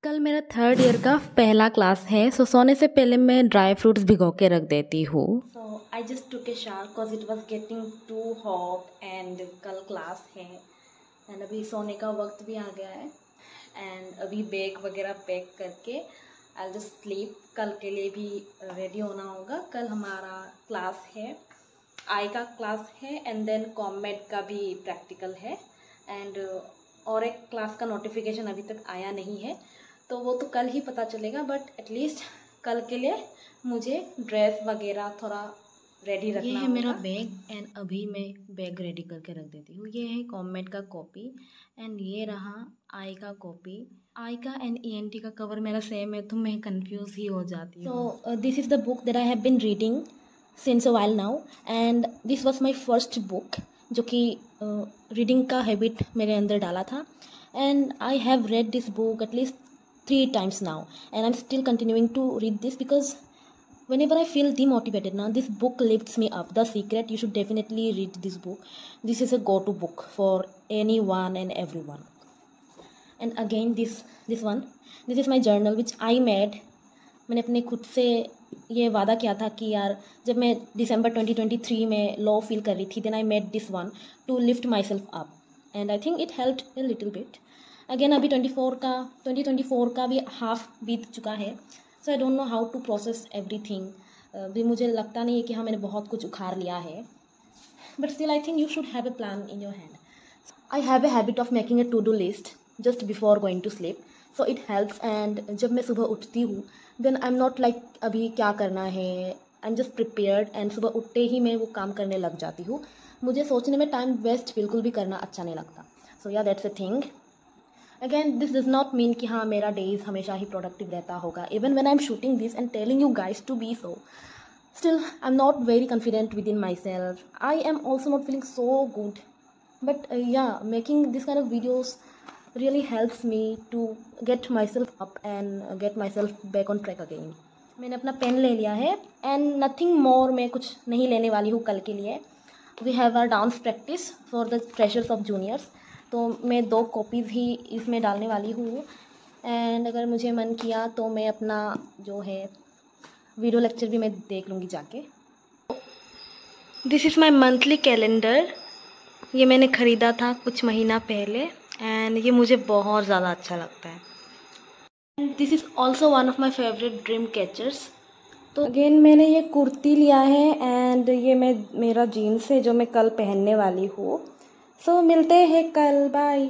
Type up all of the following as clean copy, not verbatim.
कल मेरा third year का पहला क्लास है। सोने से पहले मैं ड्राई फ्रूट्स भिगो के रख देती हूँ। So I just took a shower because it was getting too hot and कल क्लास है एंड अभी सोने का वक्त भी आ गया है एंड अभी बैग वगैरह पैक करके आई जस्ट स्लीप। कल के लिए भी रेडी होना होगा। कल हमारा क्लास है, आई का क्लास है एंड देन कॉमेड का भी प्रैक्टिकल है एंड और एक क्लास का नोटिफिकेशन अभी तक आया नहीं है तो वो तो कल ही पता चलेगा। बट एटलीस्ट कल के लिए मुझे ड्रेस वगैरह थोड़ा रेडी रखना है। ये है मेरा बैग एंड अभी मैं बैग रेडी करके रख देती हूँ। ये है कॉमेड का कॉपी एंड ये रहा आई का कॉपी। आई का एंड ENT का कवर मेरा सेम है तो मैं कंफ्यूज ही हो जाती हूँ। So this is the book that I have been reading since a while now and this was my first book जो कि रीडिंग का हैबिट मेरे अंदर डाला था and I have read this book at least 3 times now and I'm still continuing to read this because whenever I feel demotivated now this book lifts me up. The Secret, you should definitely read this book. This is a go-to book for anyone and everyone. And again this one, this is my journal which I made. मैंने अपने खुद से ये वादा किया था कि यार जब मैं दिसंबर 2023 में लो फील कर रही थी then I made this one to lift myself up and I think it helped a little bit. Again अभी 2024 का भी हाफ बीत चुका है so I don't know how to process everything. भी मुझे लगता नहीं है कि हाँ मैंने बहुत कुछ उखाड़ लिया है but still I think you should have a plan in your hand. I have a habit of making a to do list just before going to sleep so it helps and जब मैं सुबह उठती हूँ then I am not like अभी क्या करना है, I am just prepared and सुबह उठते ही मैं वो काम करने लग जाती हूँ। मुझे सोचने में टाइम वेस्ट बिल्कुल भी करना अच्छा नहीं लगता। So yeah that's a thing. Again this does not mean कि हाँ मेरा डेज हमेशा ही प्रोडक्टिव रहता होगा। Even when I am shooting this and telling you guys to be so still I'm not very confident within myself. I am also not feeling so good but yeah, making this kind of videos really helps me to get myself up and get myself back on track again. मैंने अपना pen ले लिया है and nothing more, मैं कुछ नहीं लेने वाली हूँ कल के लिए। We have our dance practice for the freshers of juniors तो मैं 2 कॉपीज़ ही इसमें डालने वाली हूँ एंड अगर मुझे मन किया तो मैं अपना जो है वीडियो लेक्चर भी मैं देख लूँगी जाके। This is my monthly calendar. ये मैंने ख़रीदा था कुछ महीना पहले एंड ये मुझे बहुत ज़्यादा अच्छा लगता है and this is also one of my favourite dream catchers. तो अगेन मैंने ये कुर्ती लिया है एंड ये मेरा जीन्स है जो मैं कल पहनने वाली हूँ। सो मिलते हैं कल, bye.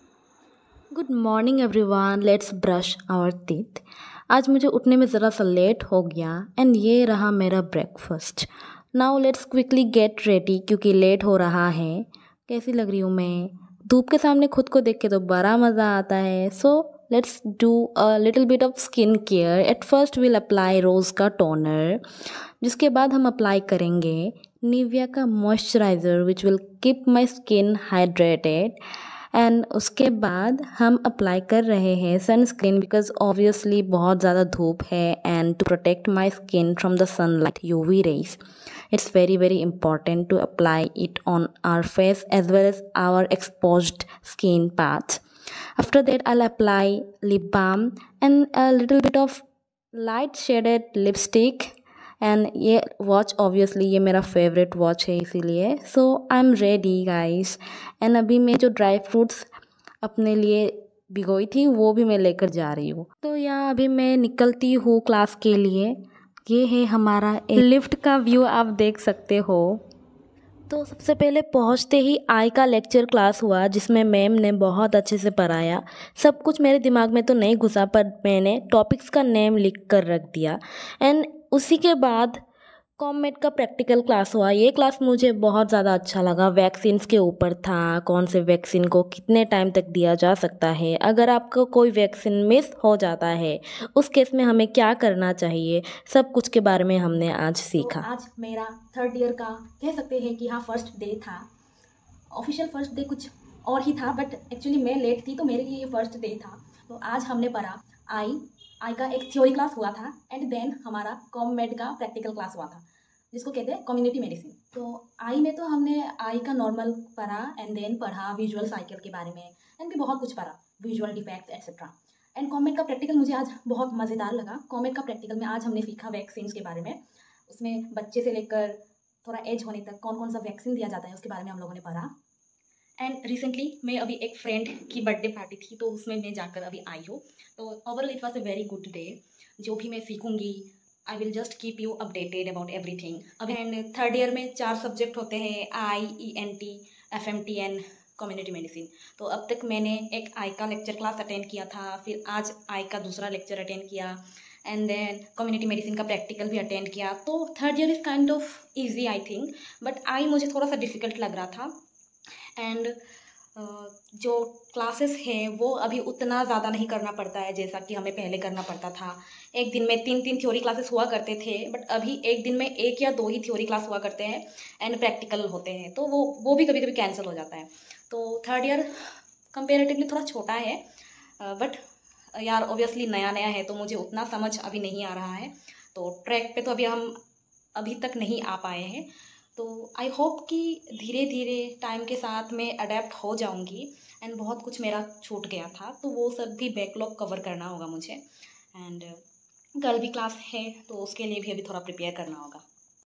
Good morning everyone, let's brush our teeth. आज मुझे उठने में ज़रा सा लेट हो गया एंड ये रहा मेरा breakfast. Now let's quickly get ready क्योंकि लेट हो रहा है। कैसी लग रही हूँ मैं? धूप के सामने खुद को देख के तो बड़ा मज़ा आता है। So let's do a little bit of skin care. At first will apply rose का टोनर, जिसके बाद हम अप्लाई करेंगे निविया का moisturiser which will keep my skin hydrated and उसके बाद हम अप्लाई कर रहे हैं सनस्क्रीन बिकॉज ऑब्वियसली बहुत ज़्यादा धूप है and to protect my skin from the sunlight UV rays. It's very very important to apply it on our face as well as our exposed skin parts. After that I'll apply lip balm and a little bit of light shaded lipstick and ये watch obviously ये मेरा favourite watch है इसीलिए। So I am ready guys and अभी मैं जो dry fruits अपने लिए भिगोई थी वो भी मैं लेकर जा रही हूँ। तो यहाँ अभी मैं निकलती हूँ क्लास के लिए। ये है हमारा लिफ्ट का व्यू, आप देख सकते हो। तो सबसे पहले पहुंचते ही आई का लेक्चर क्लास हुआ जिसमें मैम ने बहुत अच्छे से पढ़ाया। सब कुछ मेरे दिमाग में तो नहीं घुसा पर मैंने टॉपिक्स का नेम लिख कर रख दिया एंड उसी के बाद कॉमेड का प्रैक्टिकल क्लास हुआ। ये क्लास मुझे बहुत ज़्यादा अच्छा लगा। वैक्सीन्स के ऊपर था, कौन से वैक्सीन को कितने टाइम तक दिया जा सकता है, अगर आपका कोई वैक्सीन मिस हो जाता है उस केस में हमें क्या करना चाहिए, सब कुछ के बारे में हमने आज सीखा। तो आज मेरा थर्ड ईयर का कह सकते हैं कि हाँ फर्स्ट डे था। ऑफिशियल फर्स्ट डे कुछ और ही था बट एक्चुअली मैं लेट थी तो मेरे लिए ये फर्स्ट डे था। तो आज हमने पढ़ा आई का एक थ्योरी क्लास हुआ था एंड देन हमारा कॉमेड का प्रैक्टिकल क्लास हुआ था जिसको कहते हैं कम्युनिटी मेडिसिन। तो आई में तो हमने आई का नॉर्मल पढ़ा एंड देन पढ़ा विजुअल साइकिल के बारे में एंड भी बहुत कुछ पढ़ा, विजुअल डिफेक्ट्स एक्सेट्रा। एंड कॉमेड का प्रैक्टिकल मुझे आज बहुत मज़ेदार लगा। कॉमेड का प्रैक्टिकल में आज हमने सीखा वैक्सीन के बारे में। उसमें बच्चे से लेकर थोड़ा एज होने तक कौन कौन सा वैक्सीन दिया जाता है उसके बारे में हम लोगों ने पढ़ा। एंड रिसेंटली मैं अभी एक फ्रेंड की बर्थडे पार्टी थी तो उसमें मैं जाकर अभी आई हूँ। तो overall it was a very good day. जो भी मैं सीखूंगी I will just keep you updated about everything. अब एंड थर्ड ईयर में 4 सब्जेक्ट होते हैं, IENT, FMT and community medicine. तो अब तक मैंने एक आई का लेक्चर क्लास अटेंड किया था, फिर आज आई का दूसरा लेक्चर अटेंड किया एंड देन कम्युनिटी मेडिसिन का प्रैक्टिकल भी अटेंड किया। तो third year is kind of easy I think, but I मुझे थोड़ा सा डिफ़िकल्ट लग रहा था। एंड जो क्लासेस हैं वो अभी उतना ज़्यादा नहीं करना पड़ता है जैसा कि हमें पहले करना पड़ता था। एक दिन में 3 थ्योरी क्लासेस हुआ करते थे, बट अभी एक दिन में 1 या 2 ही थ्योरी क्लास हुआ करते हैं एंड प्रैक्टिकल होते हैं, तो वो भी कभी कभी कैंसिल हो जाता है। तो थर्ड ईयर कंपेरेटिवली थोड़ा छोटा है, बट यार ऑब्वियसली नया नया है तो मुझे उतना समझ अभी नहीं आ रहा है। तो ट्रैक पे तो अभी तक नहीं आ पाए हैं। तो आई होप कि धीरे धीरे टाइम के साथ मैं अडेप्ट हो जाऊंगी। एंड बहुत कुछ मेरा छूट गया था तो वो सब भी बैकलॉग कवर करना होगा मुझे। एंड कल भी क्लास है तो उसके लिए भी अभी थोड़ा प्रिपेयर करना होगा।